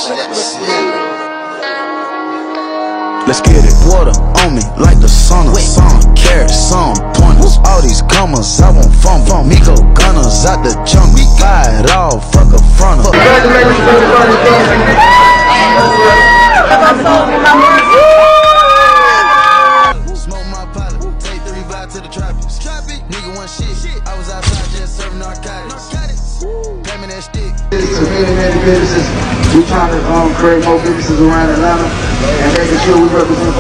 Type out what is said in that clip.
Let's get it. Water on me like the sun. Some carrots, some pointers. All these commas, I won't fumble. Miko gunners out the jungle. Fire it all, fuck a fronter. Smoke my pilot, take 3 vibe to the tropics. Nigga one shit, I was outside just serving narcotics. Pay me that stick. So many businesses, we trying to create more businesses around Atlanta and making sure we represent